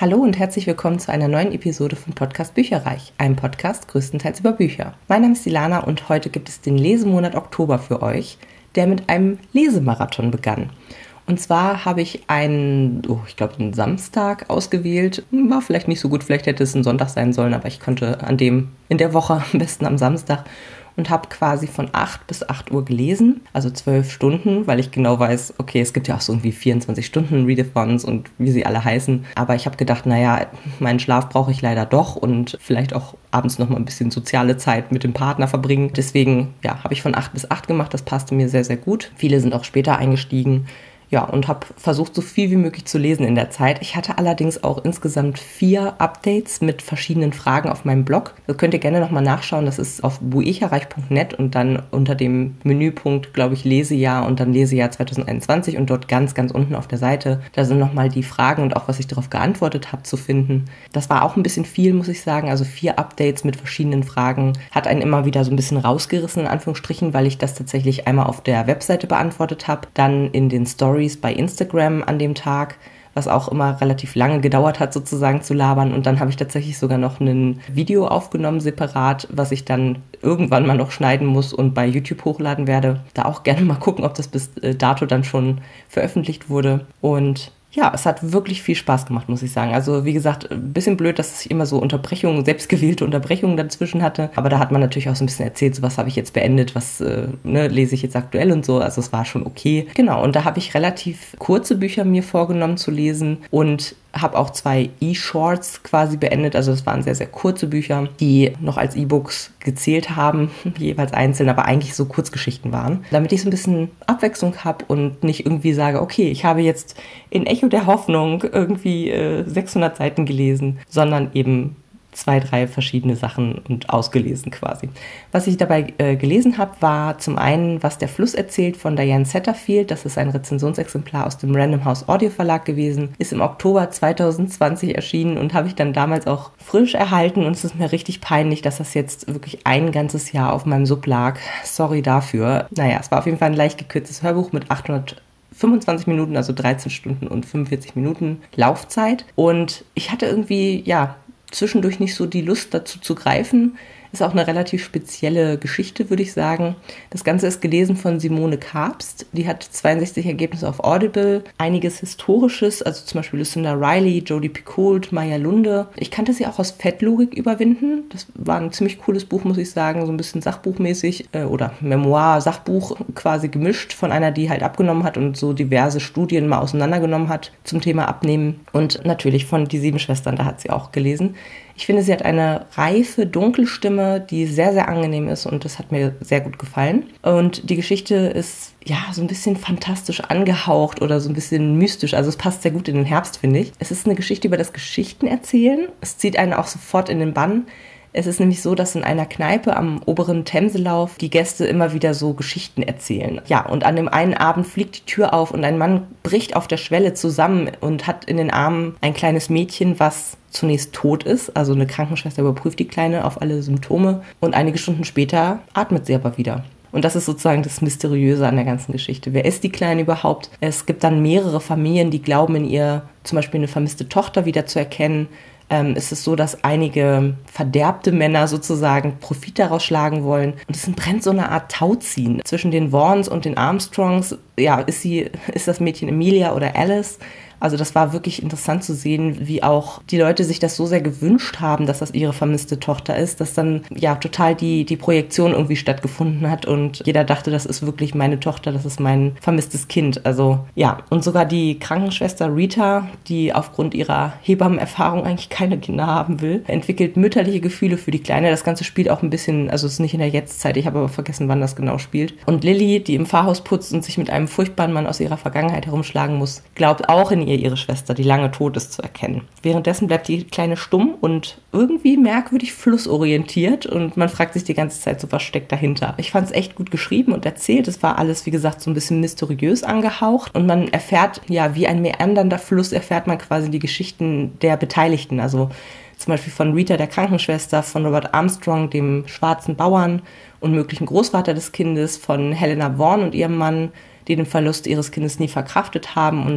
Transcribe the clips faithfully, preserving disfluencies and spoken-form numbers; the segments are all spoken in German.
Hallo und herzlich willkommen zu einer neuen Episode von Podcast Bücherreich, einem Podcast größtenteils über Bücher. Mein Name ist Ilana und heute gibt es den Lesemonat Oktober für euch, der mit einem Lesemarathon begann. Und zwar habe ich einen, oh, ich glaube, einen Samstag ausgewählt. War vielleicht nicht so gut, vielleicht hätte es ein Sonntag sein sollen, aber ich konnte an dem, in der Woche am besten am Samstag und habe quasi von acht bis acht Uhr gelesen, also zwölf Stunden, weil ich genau weiß, okay, es gibt ja auch so irgendwie vierundzwanzig Stunden Readathons und wie sie alle heißen. Aber ich habe gedacht, naja, meinen Schlaf brauche ich leider doch und vielleicht auch abends noch mal ein bisschen soziale Zeit mit dem Partner verbringen. Deswegen, ja, habe ich von acht bis acht gemacht, das passte mir sehr, sehr gut. Viele sind auch später eingestiegen. Ja, und habe versucht, so viel wie möglich zu lesen in der Zeit. Ich hatte allerdings auch insgesamt vier Updates mit verschiedenen Fragen auf meinem Blog. Das könnt ihr gerne nochmal nachschauen. Das ist auf buicherreich punkt net und dann unter dem Menüpunkt, glaube ich, Lesejahr und dann Lesejahr zwanzig einundzwanzig und dort ganz, ganz unten auf der Seite. Da sind nochmal die Fragen und auch, was ich darauf geantwortet habe, zu finden. Das war auch ein bisschen viel, muss ich sagen. Also vier Updates mit verschiedenen Fragen hat einen immer wieder so ein bisschen rausgerissen, in Anführungsstrichen, weil ich das tatsächlich einmal auf der Webseite beantwortet habe, dann in den Stories bei Instagram an dem Tag, was auch immer relativ lange gedauert hat, sozusagen zu labern. Und dann habe ich tatsächlich sogar noch ein Video aufgenommen, separat, was ich dann irgendwann mal noch schneiden muss und bei YouTube hochladen werde. Da auch gerne mal gucken, ob das bis dato dann schon veröffentlicht wurde. Und ja, es hat wirklich viel Spaß gemacht, muss ich sagen. Also wie gesagt, ein bisschen blöd, dass ich immer so Unterbrechungen, selbstgewählte Unterbrechungen dazwischen hatte. Aber da hat man natürlich auch so ein bisschen erzählt, so was habe ich jetzt beendet, was äh, ne, lese ich jetzt aktuell und so. Also es war schon okay. Genau, und da habe ich relativ kurze Bücher mir vorgenommen zu lesen und habe auch zwei E-Shorts quasi beendet. Also es waren sehr, sehr kurze Bücher, die noch als E-Books gezählt haben, jeweils einzeln, aber eigentlich so Kurzgeschichten waren. Damit ich so ein bisschen Abwechslung habe und nicht irgendwie sage, okay, ich habe jetzt in Echo der Hoffnung irgendwie äh, sechshundert Seiten gelesen, sondern eben zwei, drei verschiedene Sachen und ausgelesen quasi. Was ich dabei äh, gelesen habe, war zum einen Was der Fluss erzählt von Diane Setterfield. Das ist ein Rezensionsexemplar aus dem Random House Audio Verlag gewesen. Ist im Oktober zwanzig zwanzig erschienen und habe ich dann damals auch frisch erhalten. Und es ist mir richtig peinlich, dass das jetzt wirklich ein ganzes Jahr auf meinem Sub lag. Sorry dafür. Naja, es war auf jeden Fall ein leicht gekürztes Hörbuch mit achthundertfünfundzwanzig Minuten, also dreizehn Stunden und fünfundvierzig Minuten Laufzeit. Und ich hatte irgendwie, ja, zwischendurch nicht so die Lust dazu zu greifen. Ist auch eine relativ spezielle Geschichte, würde ich sagen. Das Ganze ist gelesen von Simone Kabst. Die hat zweiundsechzig Ergebnisse auf Audible. Einiges Historisches, also zum Beispiel Lucinda Riley, Jodi Picoult, Maya Lunde. Ich kannte sie auch aus Fettlogik überwinden. Das war ein ziemlich cooles Buch, muss ich sagen. So ein bisschen sachbuchmäßig äh, oder Memoir, Sachbuch quasi gemischt von einer, die halt abgenommen hat und so diverse Studien mal auseinandergenommen hat zum Thema Abnehmen. Und natürlich von Die Sieben Schwestern, da hat sie auch gelesen. Ich finde, sie hat eine reife, dunkle Stimme, die sehr, sehr angenehm ist und das hat mir sehr gut gefallen. Und die Geschichte ist ja so ein bisschen fantastisch angehaucht oder so ein bisschen mystisch. Also es passt sehr gut in den Herbst, finde ich. Es ist eine Geschichte über das Geschichtenerzählen. Es zieht einen auch sofort in den Bann. Es ist nämlich so, dass in einer Kneipe am oberen Themselauf die Gäste immer wieder so Geschichten erzählen. Ja, und an dem einen Abend fliegt die Tür auf und ein Mann bricht auf der Schwelle zusammen und hat in den Armen ein kleines Mädchen, was zunächst tot ist. Also eine Krankenschwester überprüft die Kleine auf alle Symptome und einige Stunden später atmet sie aber wieder. Und das ist sozusagen das Mysteriöse an der ganzen Geschichte. Wer ist die Kleine überhaupt? Es gibt dann mehrere Familien, die glauben, in ihr zum Beispiel eine vermisste Tochter wieder zu erkennen. Ähm, ist es so, dass einige verderbte Männer sozusagen Profit daraus schlagen wollen. Und es brennt so eine Art Tauziehen zwischen den Vaughans und den Armstrongs. Ja, ist sie, ist das Mädchen Emilia oder Alice? Also das war wirklich interessant zu sehen, wie auch die Leute sich das so sehr gewünscht haben, dass das ihre vermisste Tochter ist, dass dann ja total die, die Projektion irgendwie stattgefunden hat und jeder dachte, das ist wirklich meine Tochter, das ist mein vermisstes Kind. Also ja, und sogar die Krankenschwester Rita, die aufgrund ihrer Hebammenerfahrung eigentlich keine Kinder haben will, entwickelt mütterliche Gefühle für die Kleine. Das Ganze spielt auch ein bisschen, also es ist nicht in der Jetztzeit, ich habe aber vergessen, wann das genau spielt. Und Lilly, die im Pfarrhaus putzt und sich mit einem furchtbaren Mann aus ihrer Vergangenheit herumschlagen muss, glaubt auch in ihr ihre Schwester, die lange tot ist, zu erkennen. Währenddessen bleibt die Kleine stumm und irgendwie merkwürdig flussorientiert und man fragt sich die ganze Zeit so, was steckt dahinter. Ich fand es echt gut geschrieben und erzählt. Es war alles, wie gesagt, so ein bisschen mysteriös angehaucht und man erfährt, ja, wie ein meandernder Fluss erfährt man quasi die Geschichten der Beteiligten. Also zum Beispiel von Rita, der Krankenschwester, von Robert Armstrong, dem schwarzen Bauern und möglichen Großvater des Kindes, von Helena Vaughan und ihrem Mann, die den Verlust ihres Kindes nie verkraftet haben und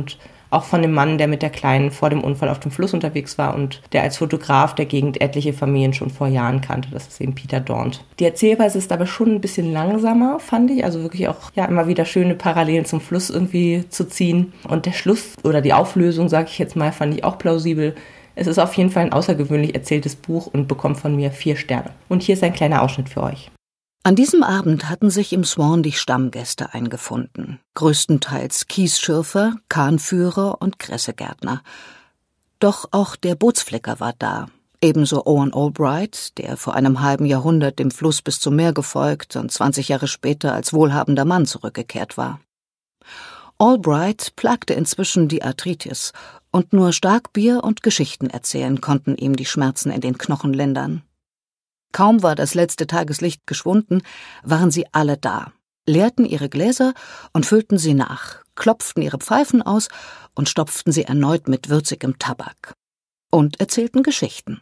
auch von dem Mann, der mit der Kleinen vor dem Unfall auf dem Fluss unterwegs war und der als Fotograf der Gegend etliche Familien schon vor Jahren kannte. Das ist eben Peter Daunt. Die Erzählweise ist aber schon ein bisschen langsamer, fand ich. Also wirklich auch ja immer wieder schöne Parallelen zum Fluss irgendwie zu ziehen. Und der Schluss oder die Auflösung, sage ich jetzt mal, fand ich auch plausibel. Es ist auf jeden Fall ein außergewöhnlich erzähltes Buch und bekommt von mir vier Sterne. Und hier ist ein kleiner Ausschnitt für euch. An diesem Abend hatten sich im Swan die Stammgäste eingefunden. Größtenteils Kiesschürfer, Kahnführer und Kressegärtner. Doch auch der Bootsflicker war da. Ebenso Owen Albright, der vor einem halben Jahrhundert dem Fluss bis zum Meer gefolgt und zwanzig Jahre später als wohlhabender Mann zurückgekehrt war. Albright plagte inzwischen die Arthritis und nur Starkbier und Geschichten erzählen konnten ihm die Schmerzen in den Knochen lindern. Kaum war das letzte Tageslicht geschwunden, waren sie alle da, leerten ihre Gläser und füllten sie nach, klopften ihre Pfeifen aus und stopften sie erneut mit würzigem Tabak. Und erzählten Geschichten.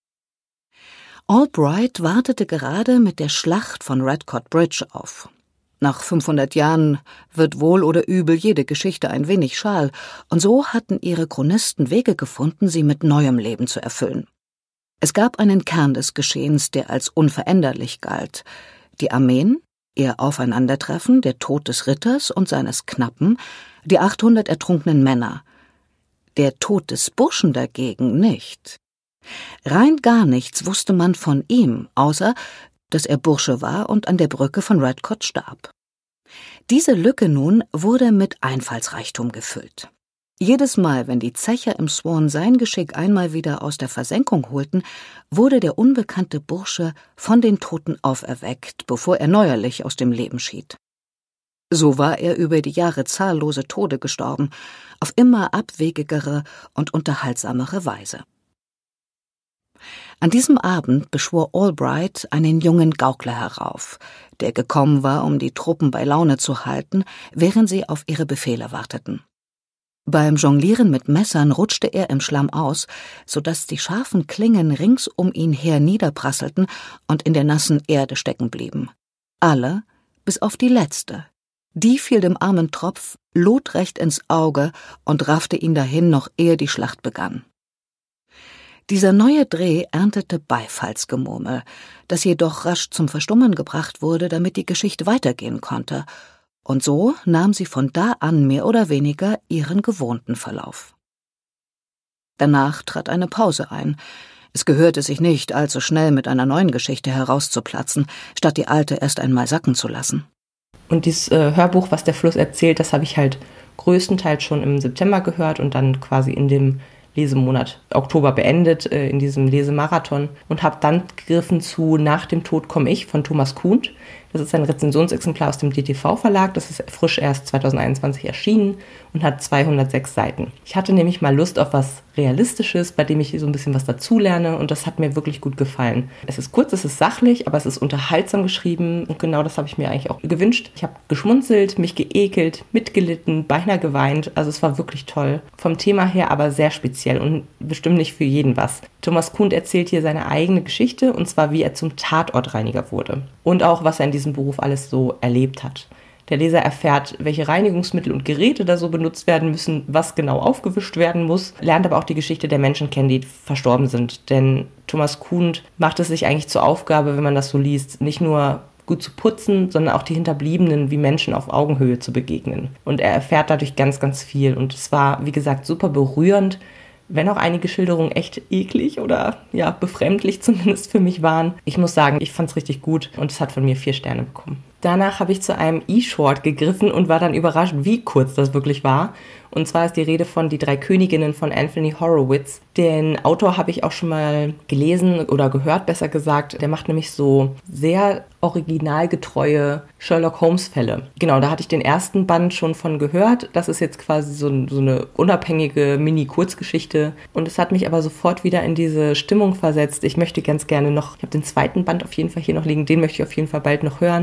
Albright wartete gerade mit der Schlacht von Redcott Bridge auf. Nach fünfhundert Jahren wird wohl oder übel jede Geschichte ein wenig schal, und so hatten ihre Chronisten Wege gefunden, sie mit neuem Leben zu erfüllen. Es gab einen Kern des Geschehens, der als unveränderlich galt. Die Armeen, ihr Aufeinandertreffen, der Tod des Ritters und seines Knappen, die achthundert ertrunkenen Männer. Der Tod des Burschen dagegen nicht. Rein gar nichts wusste man von ihm, außer dass er Bursche war und an der Brücke von Redcott starb. Diese Lücke nun wurde mit Einfallsreichtum gefüllt. Jedes Mal, wenn die Zecher im Swan sein Geschick einmal wieder aus der Versenkung holten, wurde der unbekannte Bursche von den Toten auferweckt, bevor er neuerlich aus dem Leben schied. So war er über die Jahre zahllose Tode gestorben, auf immer abwegigere und unterhaltsamere Weise. An diesem Abend beschwor Albright einen jungen Gaukler herauf, der gekommen war, um die Truppen bei Laune zu halten, während sie auf ihre Befehle warteten. Beim Jonglieren mit Messern rutschte er im Schlamm aus, so dass die scharfen Klingen rings um ihn her niederprasselten und in der nassen Erde stecken blieben. Alle, bis auf die letzte. Die fiel dem armen Tropf lotrecht ins Auge und raffte ihn dahin, noch ehe die Schlacht begann. Dieser neue Dreh erntete Beifallsgemurmel, das jedoch rasch zum Verstummen gebracht wurde, damit die Geschichte weitergehen konnte. Und so nahm sie von da an mehr oder weniger ihren gewohnten Verlauf. Danach trat eine Pause ein. Es gehörte sich nicht, allzu schnell mit einer neuen Geschichte herauszuplatzen, statt die alte erst einmal sacken zu lassen. Und dieses äh, Hörbuch, was der Fluss erzählt, das habe ich halt größtenteils schon im September gehört und dann quasi in dem Lesemonat Oktober beendet, äh, in diesem Lesemarathon, und habe dann gegriffen zu Nach dem Tod komme ich von Thomas Kuhnt. Das ist ein Rezensionsexemplar aus dem D T V-Verlag, das ist frisch erst zweitausendeinundzwanzig erschienen und hat zweihundertsechs Seiten. Ich hatte nämlich mal Lust auf was Realistisches, bei dem ich so ein bisschen was dazulerne, und das hat mir wirklich gut gefallen. Es ist kurz, es ist sachlich, aber es ist unterhaltsam geschrieben und genau das habe ich mir eigentlich auch gewünscht. Ich habe geschmunzelt, mich geekelt, mitgelitten, beinahe geweint, also es war wirklich toll. Vom Thema her aber sehr speziell und bestimmt nicht für jeden was. Thomas Kuhnt erzählt hier seine eigene Geschichte, und zwar wie er zum Tatortreiniger wurde und auch was er in diesem Beruf alles so erlebt hat. Der Leser erfährt, welche Reinigungsmittel und Geräte da so benutzt werden müssen, was genau aufgewischt werden muss, lernt aber auch die Geschichte der Menschen kennen, die verstorben sind. Denn Thomas Kuhnt macht es sich eigentlich zur Aufgabe, wenn man das so liest, nicht nur gut zu putzen, sondern auch die Hinterbliebenen wie Menschen auf Augenhöhe zu begegnen. Und er erfährt dadurch ganz, ganz viel. Und es war, wie gesagt, super berührend, wenn auch einige Schilderungen echt eklig oder ja befremdlich zumindest für mich waren. Ich muss sagen, ich fand es richtig gut und es hat von mir vier Sterne bekommen. Danach habe ich zu einem E-Short gegriffen und war dann überrascht, wie kurz das wirklich war. Und zwar ist die Rede von Die drei Königinnen von Anthony Horowitz. Den Autor habe ich auch schon mal gelesen oder gehört, besser gesagt. Der macht nämlich so sehr originalgetreue Sherlock-Holmes-Fälle. Genau, da hatte ich den ersten Band schon von gehört. Das ist jetzt quasi so, so eine unabhängige Mini-Kurzgeschichte. Und es hat mich aber sofort wieder in diese Stimmung versetzt. Ich möchte ganz gerne noch, ich habe den zweiten Band auf jeden Fall hier noch liegen, den möchte ich auf jeden Fall bald noch hören, weil es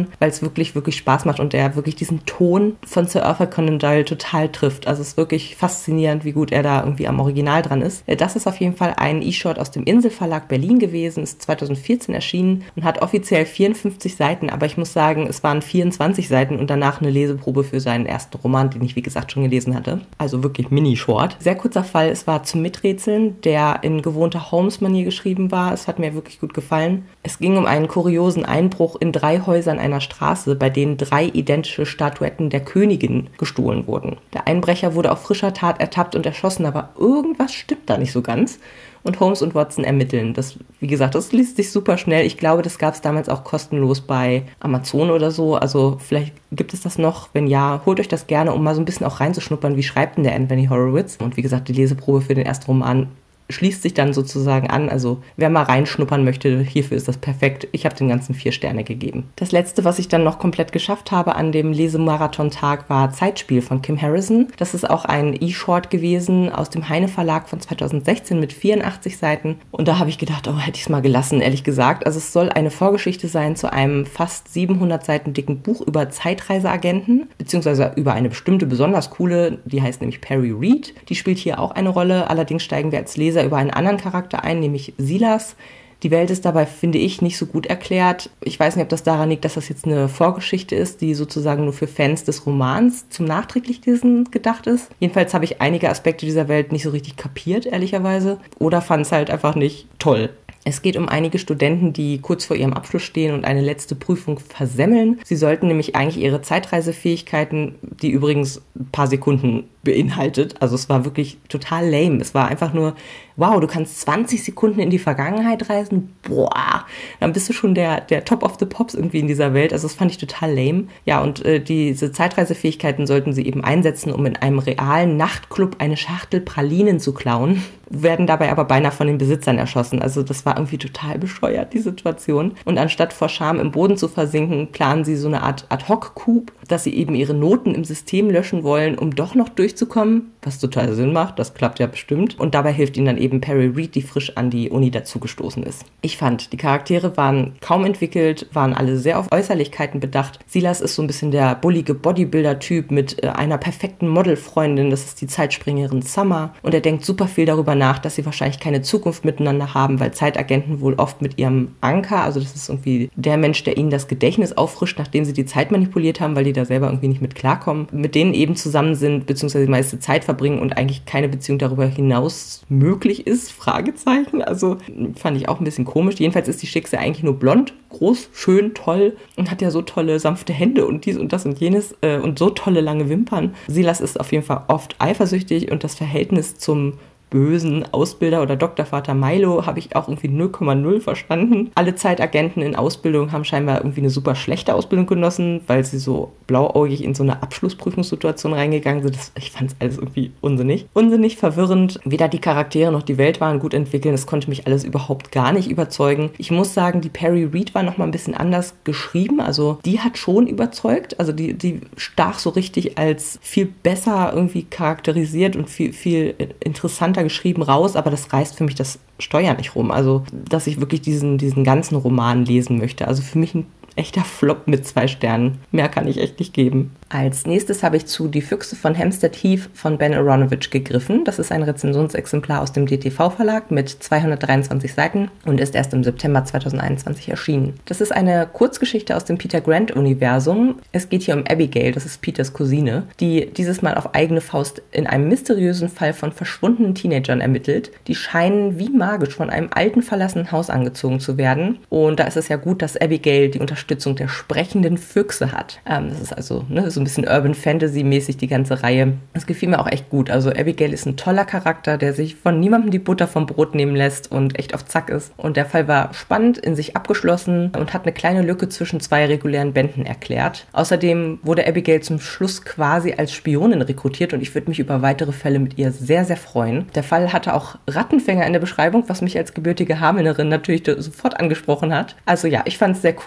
wirklich, wirklich Spaß macht und der wirklich diesen Ton von Sir Arthur Conan Doyle total trifft. Also es ist wirklich faszinierend, wie gut er da irgendwie am Original dran ist. Das ist auf jeden Fall ein E-Short aus dem Inselverlag Berlin gewesen, ist zweitausendvierzehn erschienen und hat offiziell vierundfünfzig Seiten, aber ich muss sagen, es waren vierundzwanzig Seiten und danach eine Leseprobe für seinen ersten Roman, den ich wie gesagt schon gelesen hatte. Also wirklich Mini-Short. Sehr kurzer Fall, es war zum Miträtseln, der in gewohnter Holmes-Manier geschrieben war. Es hat mir wirklich gut gefallen. Es ging um einen kuriosen Einbruch in drei Häusern einer Straße, bei denen drei identische Statuetten der Königin gestohlen wurden. Der Einbrecher wurde auf frischer Tat ertappt und erschossen, aber irgendwas stimmt da nicht so ganz. Und Holmes und Watson ermitteln. Das, wie gesagt, das liest sich super schnell. Ich glaube, das gab es damals auch kostenlos bei Amazon oder so. Also vielleicht gibt es das noch. Wenn ja, holt euch das gerne, um mal so ein bisschen auch reinzuschnuppern, wie schreibt denn der Anthony Horowitz. Und wie gesagt, die Leseprobe für den ersten Roman schließt sich dann sozusagen an. Also wer mal reinschnuppern möchte, hierfür ist das perfekt. Ich habe den ganzen vier Sterne gegeben. Das letzte, was ich dann noch komplett geschafft habe an dem Lesemarathon-Tag, war Zeitspiel von Kim Harrison. Das ist auch ein E-Short gewesen aus dem Heine Verlag von zweitausendsechzehn mit vierundachtzig Seiten. Und da habe ich gedacht, oh, hätte ich es mal gelassen, ehrlich gesagt. Also es soll eine Vorgeschichte sein zu einem fast siebenhundert Seiten dicken Buch über Zeitreiseagenten, beziehungsweise über eine bestimmte besonders coole, die heißt nämlich Perry Reed. Die spielt hier auch eine Rolle. Allerdings steigen wir als Leser über einen anderen Charakter ein, nämlich Silas. Die Welt ist dabei, finde ich, nicht so gut erklärt. Ich weiß nicht, ob das daran liegt, dass das jetzt eine Vorgeschichte ist, die sozusagen nur für Fans des Romans zum Nachträglichlesen gedacht ist. Jedenfalls habe ich einige Aspekte dieser Welt nicht so richtig kapiert, ehrlicherweise. Oder fand es halt einfach nicht toll. Es geht um einige Studenten, die kurz vor ihrem Abschluss stehen und eine letzte Prüfung versemmeln. Sie sollten nämlich eigentlich ihre Zeitreisefähigkeiten, die übrigens ein paar Sekunden beinhaltet, also es war wirklich total lame. Es war einfach nur, wow, du kannst zwanzig Sekunden in die Vergangenheit reisen, boah, dann bist du schon der, der Top of the Pops irgendwie in dieser Welt. Also das fand ich total lame. Ja, und äh, diese Zeitreisefähigkeiten sollten sie eben einsetzen, um in einem realen Nachtclub eine Schachtel Pralinen zu klauen, werden dabei aber beinahe von den Besitzern erschossen. Also das war irgendwie total bescheuert, die Situation. Und anstatt vor Scham im Boden zu versinken, planen sie so eine Art Ad-Hoc-Coup, dass sie eben ihre Noten im System löschen wollen, um doch noch durchzukommen, was total Sinn macht, das klappt ja bestimmt. Und dabei hilft ihnen dann eben Perry Reed, die frisch an die Uni dazugestoßen ist. Ich fand, die Charaktere waren kaum entwickelt, waren alle sehr auf Äußerlichkeiten bedacht. Silas ist so ein bisschen der bullige Bodybuilder-Typ mit äh, einer perfekten Modelfreundin, das ist die Zeitspringerin Summer. Und er denkt super viel darüber nach, dass sie wahrscheinlich keine Zukunft miteinander haben, weil Zeitagenten wohl oft mit ihrem Anker, also das ist irgendwie der Mensch, der ihnen das Gedächtnis auffrischt, nachdem sie die Zeit manipuliert haben, weil die da selber irgendwie nicht mit klarkommen, mit denen eben zusammen sind, beziehungsweise die meiste Zeit verbringen und eigentlich keine Beziehung darüber hinaus möglich ist, Fragezeichen. Also fand ich auch ein bisschen komisch. Jedenfalls ist die Schicksal eigentlich nur blond, groß, schön, toll und hat ja so tolle, sanfte Hände und dies und das und jenes äh, und so tolle, lange Wimpern. Silas ist auf jeden Fall oft eifersüchtig und das Verhältnis zum bösen Ausbilder oder Doktorvater Milo habe ich auch irgendwie null Komma null verstanden. Alle Zeitagenten in Ausbildung haben scheinbar irgendwie eine super schlechte Ausbildung genossen, weil sie so blauäugig in so eine Abschlussprüfungssituation reingegangen sind. Das, ich fand es alles irgendwie unsinnig. Unsinnig, verwirrend. Weder die Charaktere noch die Welt waren gut entwickelt. Das konnte mich alles überhaupt gar nicht überzeugen. Ich muss sagen, die Perry Reed war nochmal ein bisschen anders geschrieben. Also die hat schon überzeugt. Also die, die stach so richtig als viel besser irgendwie charakterisiert und viel, viel interessanter geschrieben raus, aber das reißt für mich das Steuer nicht rum. Also, dass ich wirklich diesen, diesen ganzen Roman lesen möchte. Also für mich ein echter Flop mit zwei Sternen. Mehr kann ich echt nicht geben. Als nächstes habe ich zu Die Füchse von Hampstead Heath von Ben Aronovich gegriffen. Das ist ein Rezensionsexemplar aus dem D T V-Verlag mit zweihundertdreiundzwanzig Seiten und ist erst im September zweitausendeinundzwanzig erschienen. Das ist eine Kurzgeschichte aus dem Peter Grant-Universum. Es geht hier um Abigail, das ist Peters Cousine, die dieses Mal auf eigene Faust in einem mysteriösen Fall von verschwundenen Teenagern ermittelt. Die scheinen wie magisch von einem alten, verlassenen Haus angezogen zu werden. Und da ist es ja gut, dass Abigail die Unterstützung der sprechenden Füchse hat. Ähm, das ist also ne, so ein bisschen Urban Fantasy-mäßig die ganze Reihe. Das gefiel mir auch echt gut. Also Abigail ist ein toller Charakter, der sich von niemandem die Butter vom Brot nehmen lässt und echt auf Zack ist. Und der Fall war spannend, in sich abgeschlossen und hat eine kleine Lücke zwischen zwei regulären Bänden erklärt. Außerdem wurde Abigail zum Schluss quasi als Spionin rekrutiert und ich würde mich über weitere Fälle mit ihr sehr, sehr freuen. Der Fall hatte auch Rattenfänger in der Beschreibung, was mich als gebürtige Hamelnerin natürlich sofort angesprochen hat. Also ja, ich fand es sehr cool. Das war so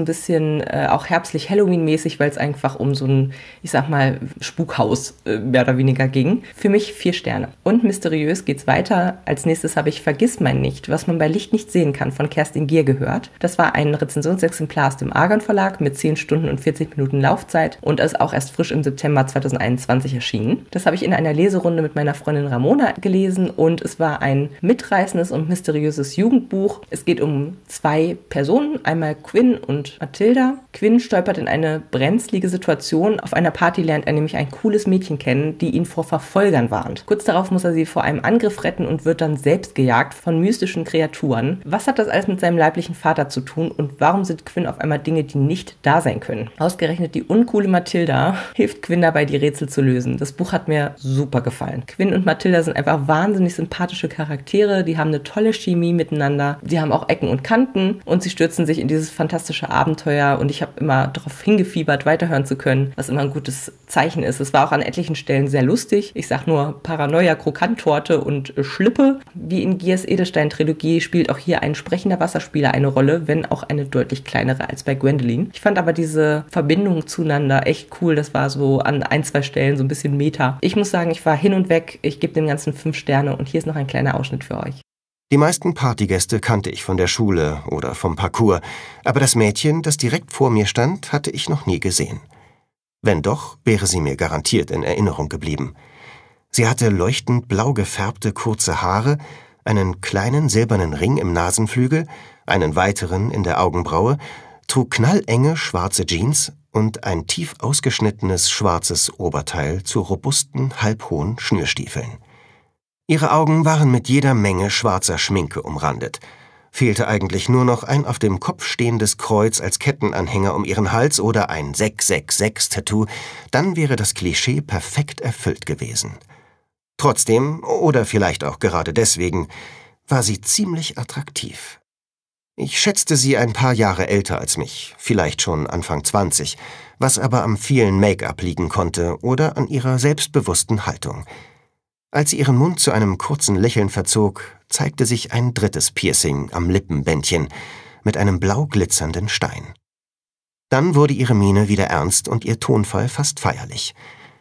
ein bisschen äh, auch herbstlich Halloween-mäßig, weil es einfach um so ein, ich sag mal, Spukhaus äh, mehr oder weniger ging. Für mich vier Sterne. Und mysteriös geht's weiter. Als nächstes habe ich Vergiss mein nicht, was man bei Licht nicht sehen kann, von Kerstin Gier gehört. Das war ein Rezensionsexemplar aus dem Argon Verlag mit zehn Stunden und vierzig Minuten Laufzeit und ist auch erst frisch im September zweitausendeinundzwanzig erschienen. Das habe ich in einer Leserunde mit meiner Freundin Ramona gelesen und es war ein mitreißendes und mysteriöses Jugendbuch. Es geht um zwei Personen, einmal Quinn und Mathilda. Quinn stolpert in eine brenzlige Situation. Auf einer Party lernt er nämlich ein cooles Mädchen kennen, die ihn vor Verfolgern warnt. Kurz darauf muss er sie vor einem Angriff retten und wird dann selbst gejagt von mystischen Kreaturen. Was hat das alles mit seinem leiblichen Vater zu tun und warum sind Quinn auf einmal Dinge, die nicht da sein können? Ausgerechnet die uncoole Mathilda hilft Quinn dabei, die Rätsel zu lösen. Das Buch hat mir super gefallen. Quinn und Mathilda sind einfach wahnsinnig sympathische Charaktere, die haben eine tolle Chemie miteinander, die haben auch Ecken und Kanten und sie stürzen sich in dieses fantastische Abenteuer und ich habe immer darauf hingefiebert, weiterhören zu können, was immer ein gutes Zeichen ist. Es war auch an etlichen Stellen sehr lustig. Ich sag nur Paranoia, Krokanttorte und äh, Schlippe. Wie in Giers Edelstein-Trilogie spielt auch hier ein sprechender Wasserspieler eine Rolle, wenn auch eine deutlich kleinere als bei Gwendoline. Ich fand aber diese Verbindung zueinander echt cool. Das war so an ein, zwei Stellen so ein bisschen Meta. Ich muss sagen, ich war hin und weg. Ich gebe dem Ganzen fünf Sterne und hier ist noch ein kleiner Ausschnitt für euch. Die meisten Partygäste kannte ich von der Schule oder vom Parcours, aber das Mädchen, das direkt vor mir stand, hatte ich noch nie gesehen. Wenn doch, wäre sie mir garantiert in Erinnerung geblieben. Sie hatte leuchtend blau gefärbte kurze Haare, einen kleinen silbernen Ring im Nasenflügel, einen weiteren in der Augenbraue, trug knallenge schwarze Jeans und ein tief ausgeschnittenes schwarzes Oberteil zu robusten, halbhohen Schnürstiefeln. Ihre Augen waren mit jeder Menge schwarzer Schminke umrandet. Fehlte eigentlich nur noch ein auf dem Kopf stehendes Kreuz als Kettenanhänger um ihren Hals oder ein sechs sechs sechs-Tattoo, dann wäre das Klischee perfekt erfüllt gewesen. Trotzdem, oder vielleicht auch gerade deswegen, war sie ziemlich attraktiv. Ich schätzte sie ein paar Jahre älter als mich, vielleicht schon Anfang zwanzig, was aber am vielen Make-up liegen konnte oder an ihrer selbstbewussten Haltung. Als sie ihren Mund zu einem kurzen Lächeln verzog, zeigte sich ein drittes Piercing am Lippenbändchen mit einem blau glitzernden Stein. Dann wurde ihre Miene wieder ernst und ihr Tonfall fast feierlich.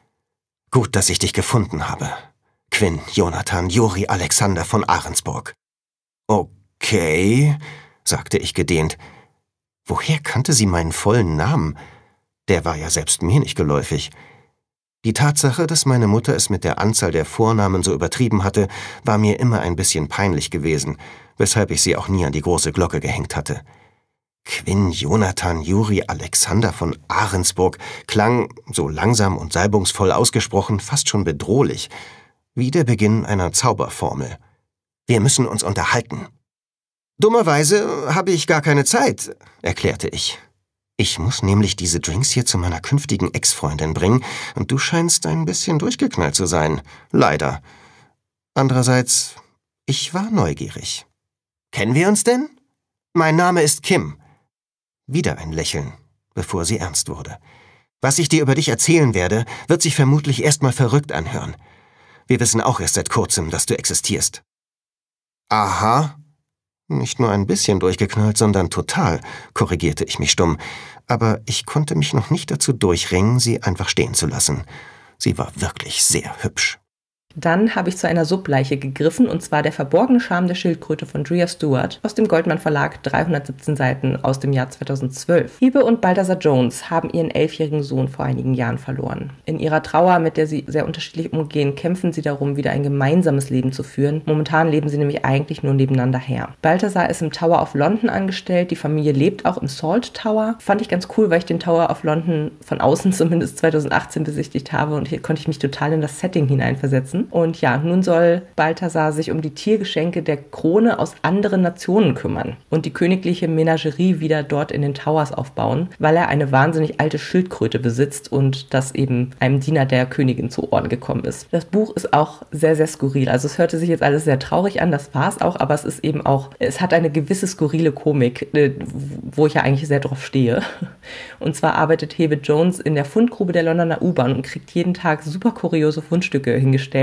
»Gut, dass ich dich gefunden habe. Quinn Jonathan Juri Alexander von Ahrensburg.« »Okay«, sagte ich gedehnt. Woher kannte sie meinen vollen Namen? Der war ja selbst mir nicht geläufig. Die Tatsache, dass meine Mutter es mit der Anzahl der Vornamen so übertrieben hatte, war mir immer ein bisschen peinlich gewesen, weshalb ich sie auch nie an die große Glocke gehängt hatte. Quinn Jonathan Juri Alexander von Ahrensburg klang, so langsam und salbungsvoll ausgesprochen, fast schon bedrohlich, wie der Beginn einer Zauberformel. »Wir müssen uns unterhalten.« »Dummerweise habe ich gar keine Zeit«, erklärte ich. »Ich muss nämlich diese Drinks hier zu meiner künftigen Ex-Freundin bringen, und du scheinst ein bisschen durchgeknallt zu sein. Leider. Andererseits, ich war neugierig.« »Kennen wir uns denn?« »Mein Name ist Kim.« Wieder ein Lächeln, bevor sie ernst wurde. »Was ich dir über dich erzählen werde, wird sich vermutlich erstmal verrückt anhören. Wir wissen auch erst seit kurzem, dass du existierst.« »Aha.« »Nicht nur ein bisschen durchgeknallt, sondern total«, korrigierte ich mich stumm, aber ich konnte mich noch nicht dazu durchringen, sie einfach stehen zu lassen. Sie war wirklich sehr hübsch. Dann habe ich zu einer Subleiche gegriffen, und zwar Der verborgene Charme der Schildkröte von Drea Stewart aus dem Goldmann Verlag, dreihundertsiebzehn Seiten aus dem Jahr zweitausendzwölf. Hebe und Balthasar Jones haben ihren elfjährigen Sohn vor einigen Jahren verloren. In ihrer Trauer, mit der sie sehr unterschiedlich umgehen, kämpfen sie darum, wieder ein gemeinsames Leben zu führen. Momentan leben sie nämlich eigentlich nur nebeneinander her. Balthasar ist im Tower of London angestellt, die Familie lebt auch im Salt Tower. Fand ich ganz cool, weil ich den Tower of London von außen zumindest zweitausendachtzehn besichtigt habe, und hier konnte ich mich total in das Setting hineinversetzen. Und ja, nun soll Balthasar sich um die Tiergeschenke der Krone aus anderen Nationen kümmern und die königliche Menagerie wieder dort in den Towers aufbauen, weil er eine wahnsinnig alte Schildkröte besitzt und das eben einem Diener der Königin zu Ohren gekommen ist. Das Buch ist auch sehr, sehr skurril. Also es hörte sich jetzt alles sehr traurig an, das war es auch, aber es ist eben auch, es hat eine gewisse skurrile Komik, wo ich ja eigentlich sehr drauf stehe. Und zwar arbeitet Hebe Jones in der Fundgrube der Londoner U-Bahn und kriegt jeden Tag super kuriose Fundstücke hingestellt,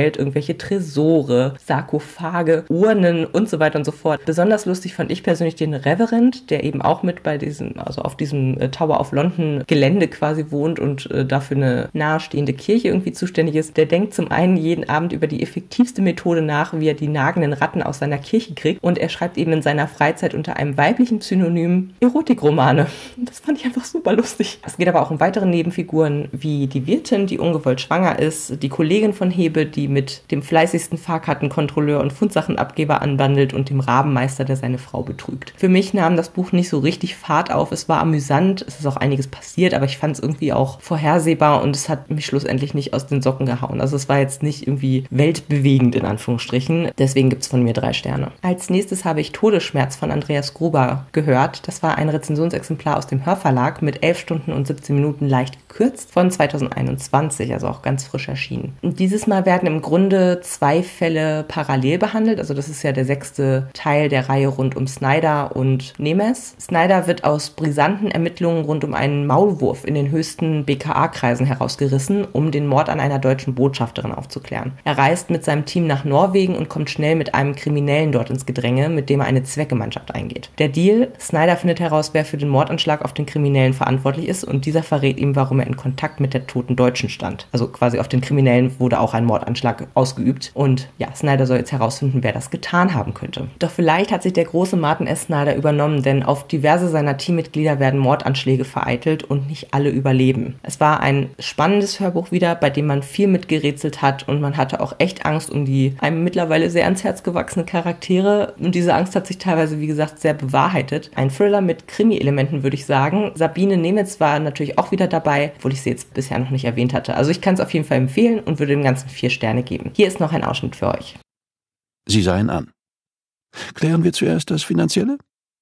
Welt, irgendwelche Tresore, Sarkophage, Urnen und so weiter und so fort. Besonders lustig fand ich persönlich den Reverend, der eben auch mit bei diesem, also auf diesem äh, Tower of London Gelände quasi wohnt und äh, dafür eine nahestehende Kirche irgendwie zuständig ist. Der denkt zum einen jeden Abend über die effektivste Methode nach, wie er die nagenden Ratten aus seiner Kirche kriegt, und er schreibt eben in seiner Freizeit unter einem weiblichen Synonym Erotikromane. Das fand ich einfach super lustig. Es geht aber auch um weitere Nebenfiguren, wie die Wirtin, die ungewollt schwanger ist, die Kollegin von Hebe, die mit dem fleißigsten Fahrkartenkontrolleur und Fundsachenabgeber anbandelt, und dem Rabenmeister, der seine Frau betrügt. Für mich nahm das Buch nicht so richtig Fahrt auf. Es war amüsant, es ist auch einiges passiert, aber ich fand es irgendwie auch vorhersehbar und es hat mich schlussendlich nicht aus den Socken gehauen. Also es war jetzt nicht irgendwie weltbewegend in Anführungsstrichen. Deswegen gibt es von mir drei Sterne. Als nächstes habe ich Todesschmerz von Andreas Gruber gehört. Das war ein Rezensionsexemplar aus dem Hörverlag mit elf Stunden und siebzehn Minuten leicht gekürzt von zweitausendeinundzwanzig, also auch ganz frisch erschienen. Und dieses Mal werden im Grunde zwei Fälle parallel behandelt. Also das ist ja der sechste Teil der Reihe rund um Snyder und Nemes. Snyder wird aus brisanten Ermittlungen rund um einen Maulwurf in den höchsten B K A-Kreisen herausgerissen, um den Mord an einer deutschen Botschafterin aufzuklären. Er reist mit seinem Team nach Norwegen und kommt schnell mit einem Kriminellen dort ins Gedränge, mit dem er eine Zweckgemeinschaft eingeht. Der Deal: Snyder findet heraus, wer für den Mordanschlag auf den Kriminellen verantwortlich ist, und dieser verrät ihm, warum er in Kontakt mit der toten Deutschen stand. Also quasi auf den Kriminellen wurde auch ein Mordanschlag ausgeübt, und ja, Snyder soll jetzt herausfinden, wer das getan haben könnte. Doch vielleicht hat sich der große Martin S. Snyder übernommen, denn auf diverse seiner Teammitglieder werden Mordanschläge vereitelt und nicht alle überleben. Es war ein spannendes Hörbuch wieder, bei dem man viel mitgerätselt hat, und man hatte auch echt Angst um die einem mittlerweile sehr ans Herz gewachsene Charaktere, und diese Angst hat sich teilweise, wie gesagt, sehr bewahrheitet. Ein Thriller mit Krimi-Elementen, würde ich sagen. Sabine Nemetz war natürlich auch wieder dabei, obwohl ich sie jetzt bisher noch nicht erwähnt hatte. Also ich kann es auf jeden Fall empfehlen und würde dem Ganzen vier Sterne geben. Hier ist noch ein Ausschnitt für euch. Sie sah ihn an. Klären wir zuerst das Finanzielle?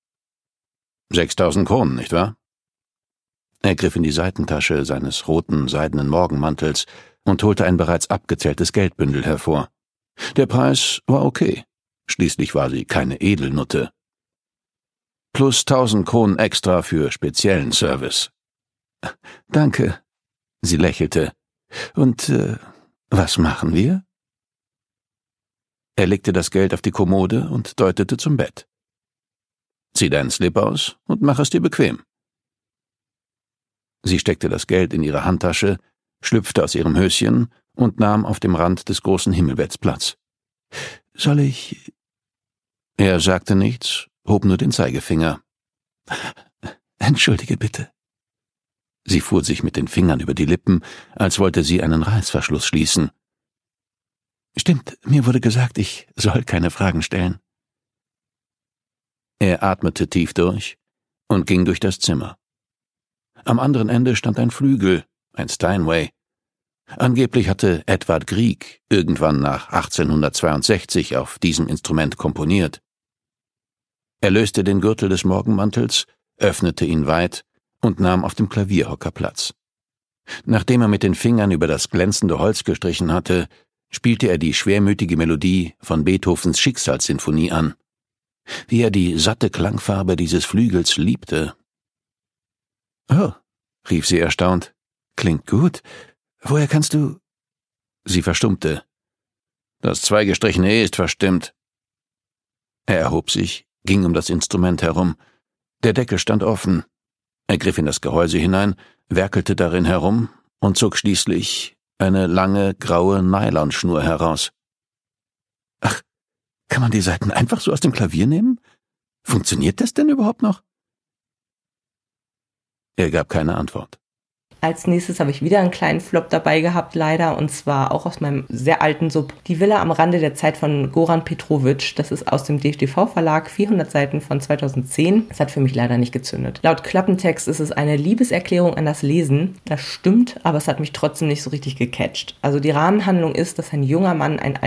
Sechstausend Kronen, nicht wahr? Er griff in die Seitentasche seines roten, seidenen Morgenmantels und holte ein bereits abgezähltes Geldbündel hervor. Der Preis war okay. Schließlich war sie keine Edelnutte. Plus tausend Kronen extra für speziellen Service. Danke, sie lächelte. Und äh, was machen wir? Er legte das Geld auf die Kommode und deutete zum Bett. Zieh deinen Slip aus und mach es dir bequem. Sie steckte das Geld in ihre Handtasche, schlüpfte aus ihrem Höschen und nahm auf dem Rand des großen Himmelbetts Platz. Soll ich... Er sagte nichts, hob nur den Zeigefinger. Entschuldige bitte. Sie fuhr sich mit den Fingern über die Lippen, als wollte sie einen Reißverschluss schließen. Stimmt, mir wurde gesagt, ich soll keine Fragen stellen. Er atmete tief durch und ging durch das Zimmer. Am anderen Ende stand ein Flügel, ein Steinway. Angeblich hatte Edvard Grieg irgendwann nach achtzehnhundertzweiundsechzig auf diesem Instrument komponiert. Er löste den Gürtel des Morgenmantels, öffnete ihn weit und nahm auf dem Klavierhocker Platz. Nachdem er mit den Fingern über das glänzende Holz gestrichen hatte, spielte er die schwermütige Melodie von Beethovens Schicksalssinfonie an. Wie er die satte Klangfarbe dieses Flügels liebte. »Oh«, rief sie erstaunt, »klingt gut. Woher kannst du...« Sie verstummte. »Das zweigestrichene E ist verstimmt.« Er erhob sich, ging um das Instrument herum. Der Deckel stand offen. Er griff in das Gehäuse hinein, werkelte darin herum und zog schließlich eine lange, graue Nylonschnur heraus. »Ach, kann man die Saiten einfach so aus dem Klavier nehmen? Funktioniert das denn überhaupt noch?« Er gab keine Antwort. Als nächstes habe ich wieder einen kleinen Flop dabei gehabt, leider, und zwar auch aus meinem sehr alten Sub. Die Villa am Rande der Zeit von Goran Petrovic. Das ist aus dem D F D V-Verlag, vierhundert Seiten von zweitausendzehn. Das hat für mich leider nicht gezündet. Laut Klappentext ist es eine Liebeserklärung an das Lesen. Das stimmt, aber es hat mich trotzdem nicht so richtig gecatcht. Also die Rahmenhandlung ist, dass ein junger Mann ein altes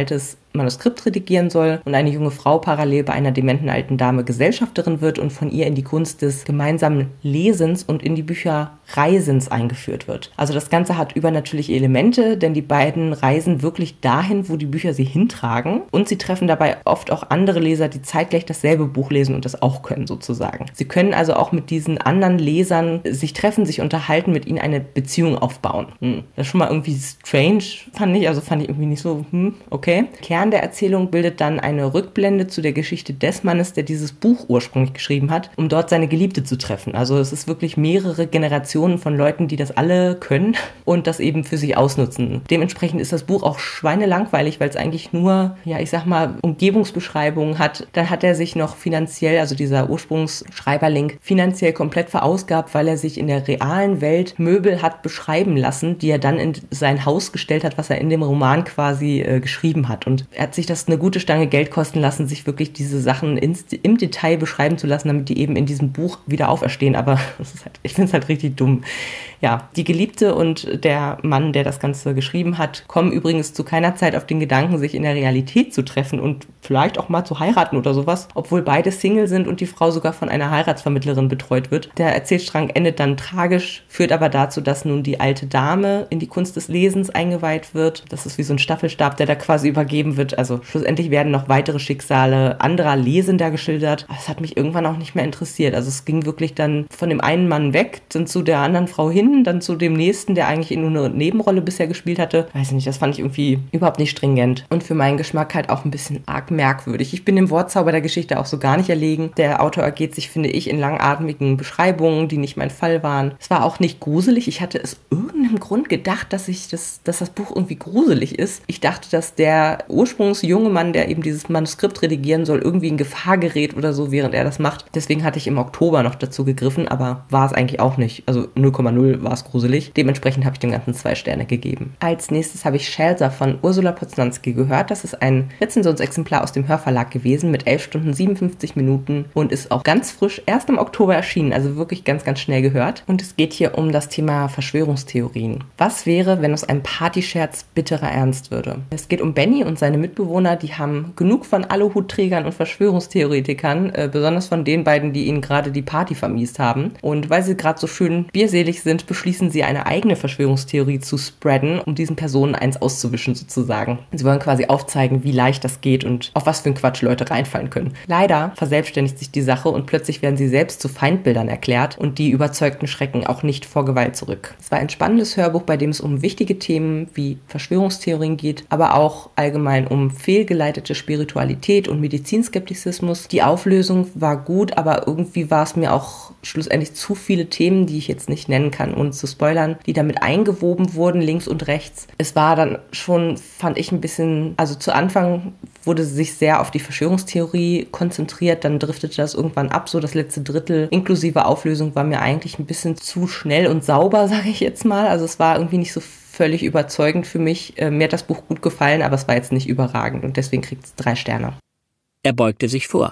Manuskript redigieren soll und eine junge Frau parallel bei einer dementen alten Dame Gesellschafterin wird und von ihr in die Kunst des gemeinsamen Lesens und in die Bücher Reisens eingeführt wird. Also das Ganze hat übernatürliche Elemente, denn die beiden reisen wirklich dahin, wo die Bücher sie hintragen, und sie treffen dabei oft auch andere Leser, die zeitgleich dasselbe Buch lesen und das auch können sozusagen. Sie können also auch mit diesen anderen Lesern sich treffen, sich unterhalten, mit ihnen eine Beziehung aufbauen. Hm. Das ist schon mal irgendwie strange, fand ich, also fand ich irgendwie nicht so, hm, okay. Kern der Erzählung bildet dann eine Rückblende zu der Geschichte des Mannes, der dieses Buch ursprünglich geschrieben hat, um dort seine Geliebte zu treffen. Also es ist wirklich mehrere Generationen von Leuten, die das alle können und das eben für sich ausnutzen. Dementsprechend ist das Buch auch schweinelangweilig, weil es eigentlich nur, ja, ich sag mal, Umgebungsbeschreibungen hat. Dann hat er sich noch finanziell, also dieser Ursprungsschreiberling, finanziell komplett verausgabt, weil er sich in der realen Welt Möbel hat beschreiben lassen, die er dann in sein Haus gestellt hat, was er in dem Roman quasi äh, geschrieben hat. Und er hat sich das eine gute Stange Geld kosten lassen, sich wirklich diese Sachen ins, im Detail beschreiben zu lassen, damit die eben in diesem Buch wieder auferstehen. Aber das ist halt, ich finde es halt richtig dumm. Ja, die Geliebte und der Mann, der das Ganze geschrieben hat, kommen übrigens zu keiner Zeit auf den Gedanken, sich in der Realität zu treffen und vielleicht auch mal zu heiraten oder sowas, obwohl beide Single sind und die Frau sogar von einer Heiratsvermittlerin betreut wird. Der Erzählstrang endet dann tragisch, führt aber dazu, dass nun die alte Dame in die Kunst des Lesens eingeweiht wird. Das ist wie so ein Staffelstab, der da quasi übergeben wird. Also schlussendlich werden noch weitere Schicksale anderer Lesender geschildert. Aber es hat mich irgendwann auch nicht mehr interessiert. Also es ging wirklich dann von dem einen Mann weg, dann zu der anderen Frau hin, dann zu dem nächsten, der eigentlich nur eine Nebenrolle bisher gespielt hatte. Weiß nicht, das fand ich irgendwie überhaupt nicht stringent und für meinen Geschmack halt auch ein bisschen arg merkwürdig. Ich bin dem Wortzauber der Geschichte auch so gar nicht erlegen. Der Autor ergeht sich, finde ich, in langatmigen Beschreibungen, die nicht mein Fall waren. Es war auch nicht gruselig. Ich hatte es irgendeinem Grund gedacht, dass ich das, dass das Buch irgendwie gruselig ist. Ich dachte, dass der ursprungsjunge Mann, der eben dieses Manuskript redigieren soll, irgendwie in Gefahr gerät oder so, während er das macht. Deswegen hatte ich im Oktober noch dazu gegriffen, aber war es eigentlich auch nicht. Also null Komma null war es gruselig. Dementsprechend habe ich dem Ganzen zwei Sterne gegeben. Als nächstes habe ich Shelter von Ursula Poznanski gehört. Das ist ein Rezensionsexemplar aus dem Hörverlag gewesen mit elf Stunden siebenundfünfzig Minuten und ist auch ganz frisch erst im Oktober erschienen, also wirklich ganz, ganz schnell gehört. Und es geht hier um das Thema Verschwörungstheorien. Was wäre, wenn aus einem Partyscherz bitterer Ernst würde? Es geht um Benny und seine Mitbewohner, die haben genug von Aluhutträgern und Verschwörungstheoretikern, äh, besonders von den beiden, die ihnen gerade die Party vermiest haben. Und weil sie gerade so schön bierselig sind, beschließen sie, eine eigene Verschwörungstheorie zu spreaden, um diesen Personen eins auszuwischen sozusagen. Sie wollen quasi aufzeigen, wie leicht das geht und auf was für ein Quatsch Leute reinfallen können. Leider verselbstständigt sich die Sache und plötzlich werden sie selbst zu Feindbildern erklärt und die Überzeugten schrecken auch nicht vor Gewalt zurück. Es war ein spannendes Hörbuch, bei dem es um wichtige Themen wie Verschwörungstheorien geht, aber auch allgemein um fehlgeleitete Spiritualität und Medizinskeptizismus. Die Auflösung war gut, aber irgendwie war es mir auch schlussendlich zu viele Themen, die ich jetzt nicht nennen kann, ohne zu spoilern, die damit eingewoben wurden, links und rechts. Es war dann schon, fand ich, ein bisschen, also zu Anfang wurde sich sehr auf die Verschwörungstheorie konzentriert, dann driftete das irgendwann ab, so das letzte Drittel inklusive Auflösung war mir eigentlich ein bisschen zu schnell und sauber, sage ich jetzt mal. Also es war irgendwie nicht so völlig überzeugend für mich. Äh, mir hat das Buch gut gefallen, aber es war jetzt nicht überragend und deswegen kriegt es drei Sterne. Er beugte sich vor.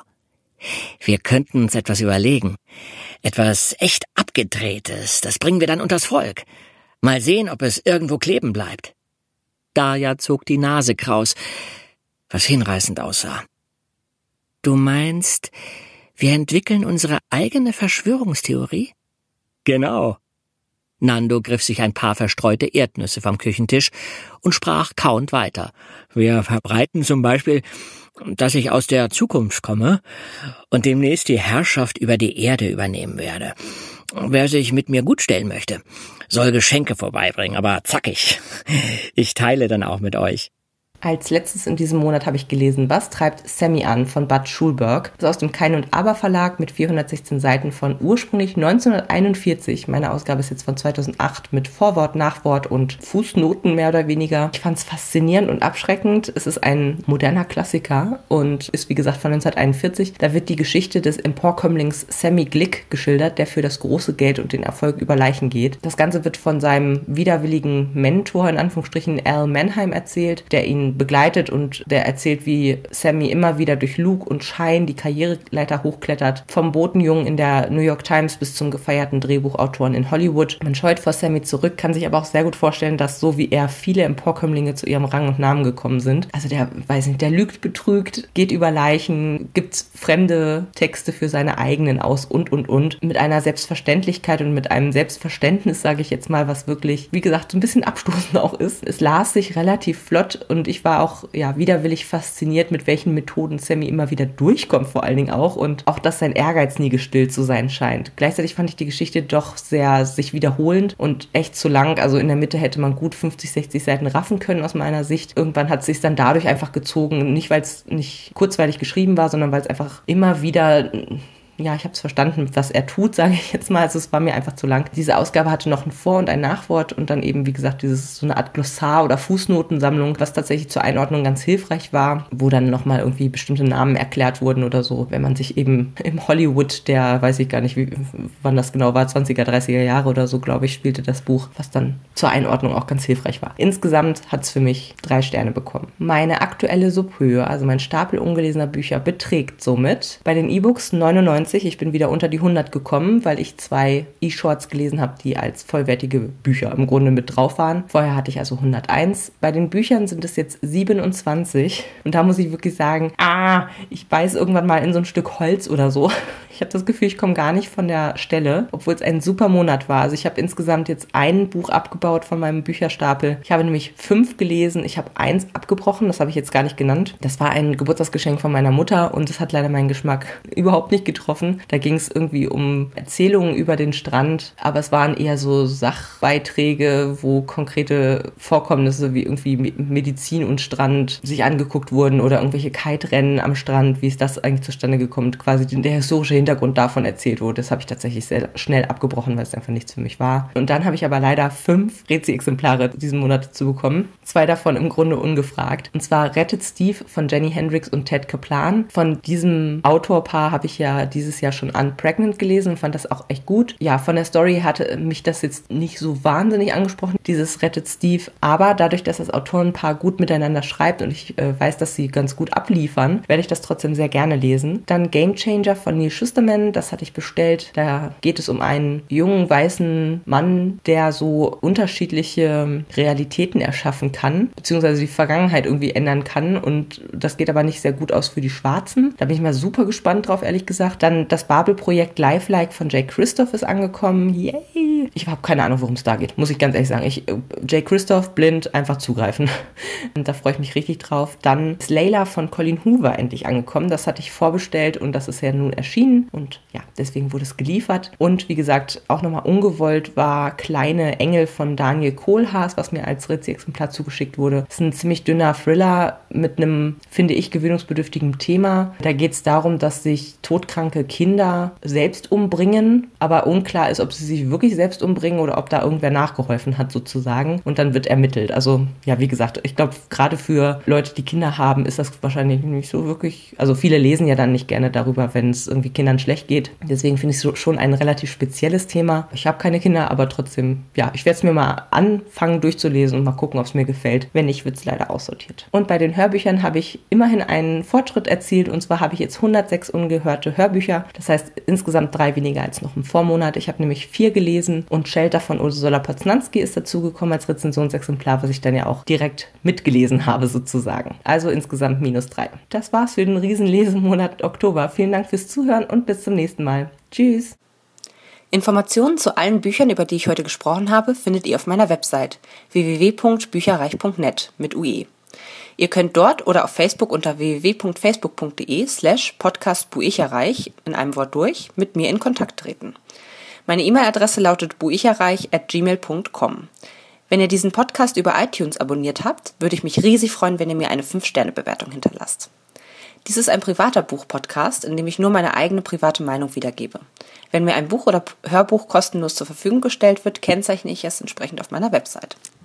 Wir könnten uns etwas überlegen. Etwas echt Abgedrehtes, das bringen wir dann unters Volk. Mal sehen, ob es irgendwo kleben bleibt. Darja zog die Nase kraus, was hinreißend aussah. Du meinst, wir entwickeln unsere eigene Verschwörungstheorie? Genau. Nando griff sich ein paar verstreute Erdnüsse vom Küchentisch und sprach kauend weiter. Wir verbreiten zum Beispiel, dass ich aus der Zukunft komme und demnächst die Herrschaft über die Erde übernehmen werde. Wer sich mit mir gut stellen möchte, soll Geschenke vorbeibringen, aber zackig. Ich teile dann auch mit euch. Als letztes in diesem Monat habe ich gelesen, Was treibt Sammy an von Bud Schulberg. Das ist aus dem Kein und Aber Verlag mit vierhundertsechzehn Seiten von ursprünglich neunzehnhunderteinundvierzig. Meine Ausgabe ist jetzt von zweitausendacht mit Vorwort, Nachwort und Fußnoten mehr oder weniger. Ich fand es faszinierend und abschreckend. Es ist ein moderner Klassiker und ist wie gesagt von neunzehnhunderteinundvierzig. Da wird die Geschichte des Emporkömmlings Sammy Glick geschildert, der für das große Geld und den Erfolg über Leichen geht. Das Ganze wird von seinem widerwilligen Mentor in Anführungsstrichen Al Mannheim erzählt, der ihn ihn begleitet und der erzählt, wie Sammy immer wieder durch Lug und Schein die Karriereleiter hochklettert, vom Botenjungen in der New York Times bis zum gefeierten Drehbuchautoren in Hollywood. Man scheut vor Sammy zurück, kann sich aber auch sehr gut vorstellen, dass so wie er viele Emporkömmlinge zu ihrem Rang und Namen gekommen sind. Also der, weiß nicht, der lügt, betrügt, geht über Leichen, gibt fremde Texte für seine eigenen aus und, und, und. Mit einer Selbstverständlichkeit und mit einem Selbstverständnis, sage ich jetzt mal, was wirklich, wie gesagt, so ein bisschen abstoßend auch ist. Es las sich relativ flott und ich war auch, ja, widerwillig fasziniert, mit welchen Methoden Sammy immer wieder durchkommt, vor allen Dingen auch. Und auch, dass sein Ehrgeiz nie gestillt zu sein scheint. Gleichzeitig fand ich die Geschichte doch sehr sich wiederholend und echt zu lang. Also in der Mitte hätte man gut fünfzig, sechzig Seiten raffen können aus meiner Sicht. Irgendwann hat es sich dann dadurch einfach gezogen, nicht weil es nicht kurzweilig geschrieben war, sondern weil es einfach immer wieder... Ja, ich habe es verstanden, was er tut, sage ich jetzt mal. Also es war mir einfach zu lang. Diese Ausgabe hatte noch ein Vor- und ein Nachwort und dann eben, wie gesagt, dieses so eine Art Glossar oder Fußnotensammlung, was tatsächlich zur Einordnung ganz hilfreich war, wo dann nochmal irgendwie bestimmte Namen erklärt wurden oder so. Wenn man sich eben im Hollywood, der, weiß ich gar nicht, wie, wann das genau war, zwanziger, dreißiger Jahre oder so, glaube ich, spielte das Buch, was dann zur Einordnung auch ganz hilfreich war. Insgesamt hat es für mich drei Sterne bekommen. Meine aktuelle Subhöhe, also mein Stapel ungelesener Bücher, beträgt somit bei den E-Books neunundneunzig. Ich bin wieder unter die hundert gekommen, weil ich zwei E-Shorts gelesen habe, die als vollwertige Bücher im Grunde mit drauf waren. Vorher hatte ich also hunderteins. Bei den Büchern sind es jetzt siebenundzwanzig. Und da muss ich wirklich sagen, ah, ich beiß irgendwann mal in so ein Stück Holz oder so. Ich habe das Gefühl, ich komme gar nicht von der Stelle, obwohl es ein super Monat war. Also ich habe insgesamt jetzt ein Buch abgebaut von meinem Bücherstapel. Ich habe nämlich fünf gelesen. Ich habe eins abgebrochen, das habe ich jetzt gar nicht genannt. Das war ein Geburtstagsgeschenk von meiner Mutter und das hat leider meinen Geschmack überhaupt nicht getroffen. Da ging es irgendwie um Erzählungen über den Strand, aber es waren eher so Sachbeiträge, wo konkrete Vorkommnisse wie irgendwie Medizin und Strand sich angeguckt wurden oder irgendwelche Kite-Rennen am Strand, wie ist das eigentlich zustande gekommen, quasi der historische Hintergrund davon erzählt wurde. Das habe ich tatsächlich sehr schnell abgebrochen, weil es einfach nichts für mich war. Und dann habe ich aber leider fünf Rezi-Exemplare diesen Monat dazu bekommen. Zwei davon im Grunde ungefragt. Und zwar Rettet Steve von Jenny Hendricks und Ted Kaplan. Von diesem Autorpaar habe ich ja dieses Jahr schon Unpregnant gelesen und fand das auch echt gut. Ja, von der Story hatte mich das jetzt nicht so wahnsinnig angesprochen, dieses Rettet Steve. Aber dadurch, dass das Autorenpaar gut miteinander schreibt und ich äh, weiß, dass sie ganz gut abliefern, werde ich das trotzdem sehr gerne lesen. Dann Game Changer von Neil Schusterman, das hatte ich bestellt. Da geht es um einen jungen, weißen Mann, der so unterschiedliche Realitäten erschaffen kann, beziehungsweise die Vergangenheit irgendwie ändern kann und das geht aber nicht sehr gut aus für die Schwarzen. Da bin ich mal super gespannt drauf, ehrlich gesagt. Dann das Babel-Projekt Lifelike von Jay Kristoff ist angekommen. Yay! Ich habe keine Ahnung, worum es da geht, muss ich ganz ehrlich sagen. Ich, Jay Kristoff, blind, einfach zugreifen. Und da freue ich mich richtig drauf. Dann ist Layla von Colleen Hoover endlich angekommen. Das hatte ich vorbestellt und das ist ja nun erschienen. Und ja, deswegen wurde es geliefert. Und wie gesagt, auch nochmal ungewollt war Kleine Engel von Daniel Kohlhaas, was mir als Rezi-Exemplar zugeschickt wurde. Das ist ein ziemlich dünner Thriller mit einem, finde ich, gewöhnungsbedürftigen Thema. Da geht es darum, dass sich todkranke Kinder selbst umbringen, aber unklar ist, ob sie sich wirklich selbst umbringen oder ob da irgendwer nachgeholfen hat sozusagen. Und dann wird ermittelt. Also ja, wie gesagt, ich glaube, gerade für Leute, die Kinder haben, ist das wahrscheinlich nicht so wirklich, also viele lesen ja dann nicht gerne darüber, wenn es irgendwie Kindern schlecht geht. Deswegen finde ich es schon ein relativ spezielles Thema. Ich habe keine Kinder, aber trotzdem, ja, ich werde es mir mal anfangen durchzulesen und mal gucken, ob es mir gefällt. Wenn nicht, wird es leider aussortiert. Und bei den Hörbüchern habe ich immerhin einen Fortschritt erzielt und zwar habe ich jetzt hundertsechs ungehörte Hörbücher. Das heißt insgesamt drei weniger als noch im Vormonat. Ich habe nämlich vier gelesen und Shelter von Ursula Poznanski ist dazugekommen als Rezensionsexemplar, was ich dann ja auch direkt mitgelesen habe sozusagen. Also insgesamt minus drei. Das war's für den riesen Lesemonat Oktober. Vielen Dank fürs Zuhören und bis zum nächsten Mal. Tschüss! Informationen zu allen Büchern, über die ich heute gesprochen habe, findet ihr auf meiner Website w w w punkt bücherreich punkt net mit U E. Ihr könnt dort oder auf Facebook unter w w w punkt facebook punkt de slash podcast buicherreich in einem Wort durch mit mir in Kontakt treten. Meine E-Mail-Adresse lautet buicherreich at gmail punkt com. Wenn ihr diesen Podcast über iTunes abonniert habt, würde ich mich riesig freuen, wenn ihr mir eine fünf Sterne Bewertung hinterlasst. Dies ist ein privater Buch-Podcast, in dem ich nur meine eigene private Meinung wiedergebe. Wenn mir ein Buch oder Hörbuch kostenlos zur Verfügung gestellt wird, kennzeichne ich es entsprechend auf meiner Website.